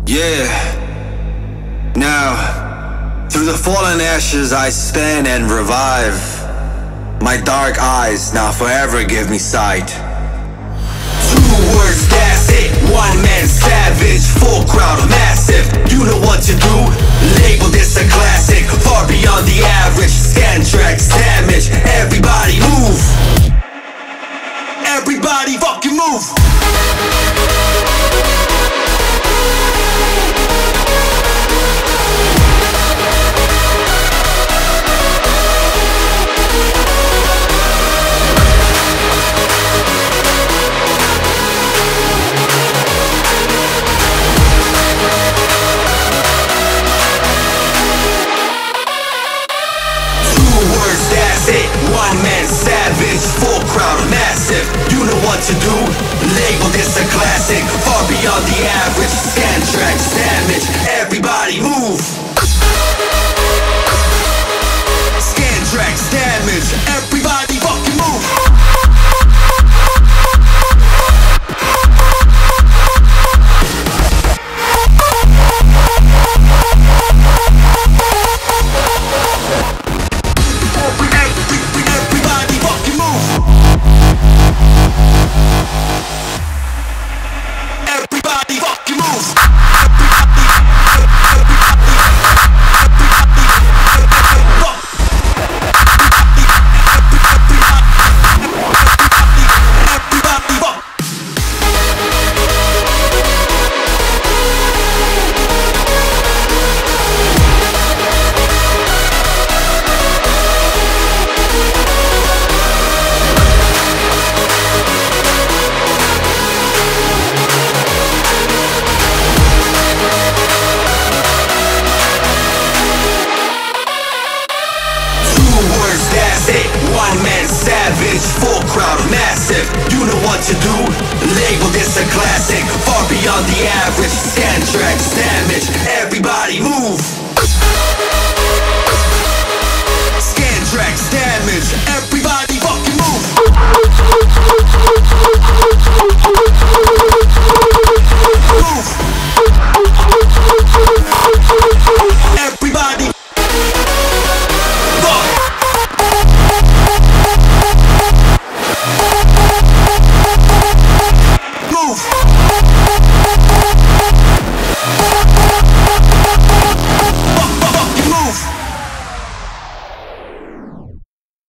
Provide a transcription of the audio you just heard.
Yeah. Now, through the fallen ashes I stand and revive. My dark eyes now forever give me sight. Two words, that's it. One man savage, full crowd massive. You know what to do. Label this a classic, far beyond the average. Scan tracks, damage. Everybody move. Everybody fucking move. One man savage, full crowd massive. You know what to do. Label this a classic, far beyond the average. Scan tracks, damage. Everybody move. Scan tracks, damage. Everybody fucking move. One man savage, full crowd massive. You know what to do. Label this a classic, far beyond the average. Scan tracks, damage. Everybody move.